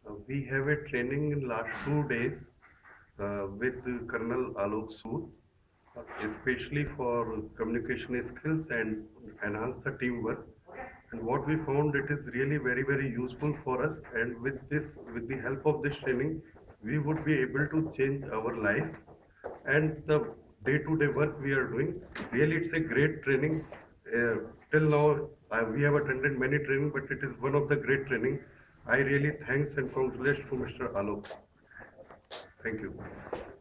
We have a training in last 2 days with Colonel Aalok, especially for communication skills and enhance the teamwork. And what we found, it is really very useful for us. And with the help of this training, we would be able to change our life and the day-to-day work we are doing. Really, it's a great training. Till now, we have attended many training, but it is one of the great training. I really thanks and congratulations to Mr. Aalok. Thank you.